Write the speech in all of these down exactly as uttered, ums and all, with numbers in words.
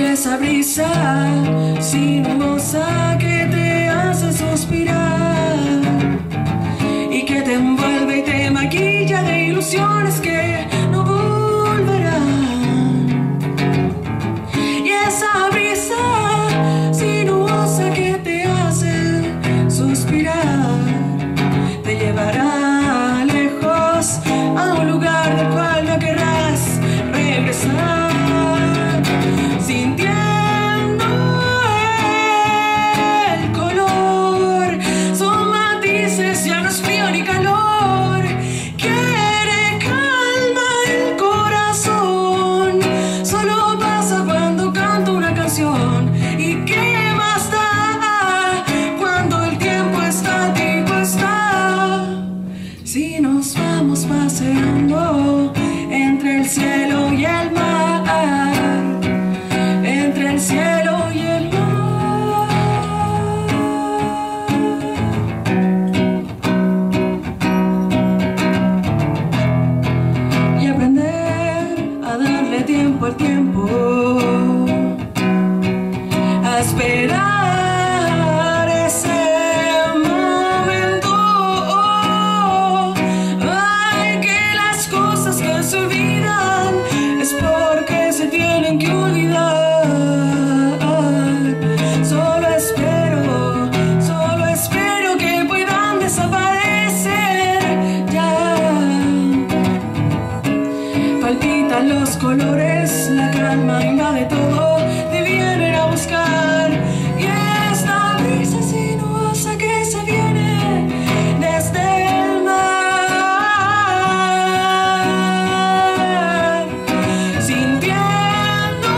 esa brisa sinuosa que te hace suspirar y que te envuelve y te maquilla de ilusiones que no volverán. Y esa brisa sinuosa que te hace suspirar te llevará lejos a un lugar del cual no querrás regresar. Sintiendo el color, son matices, ya no es frío ni calor. Quiere calma el corazón, solo pasa cuando canto una canción. ¿Y qué más da cuando el tiempo estático está? Si nos vamos paseando entre el cielo y el mar, entre el cielo y el mar, y aprender a darle tiempo al tiempo, a esperar ese momento. Ay, que las cosas que se olvidan es porque se tienen que olvidar. Solo espero, solo espero que puedan desaparecer ya. Palpitan los colores, la calma invade todo, te vienen a buscar. Y esta brisa sinuosa que se viene desde el mar, sintiendo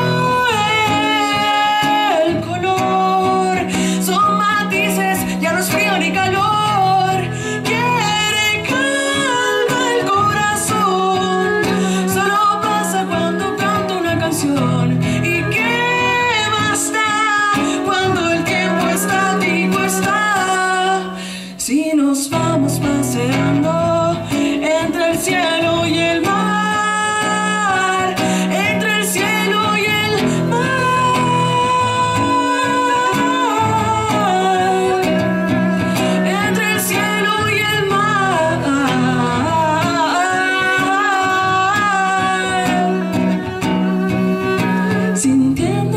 el color, son matices, ya no es frío ni calor. Quiere calma el corazón, solo pasa cuando canto una canción. ¿Y qué más da cuando el tiempo estático está? Si nos vamos paseando entre el cielo y el mar, entre el cielo y el mar, entre el cielo y el mar, sintiendo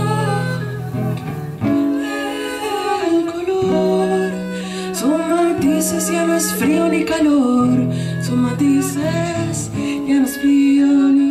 el color, son matices, ya no es frío ni calor, son matices, ya no es frío ni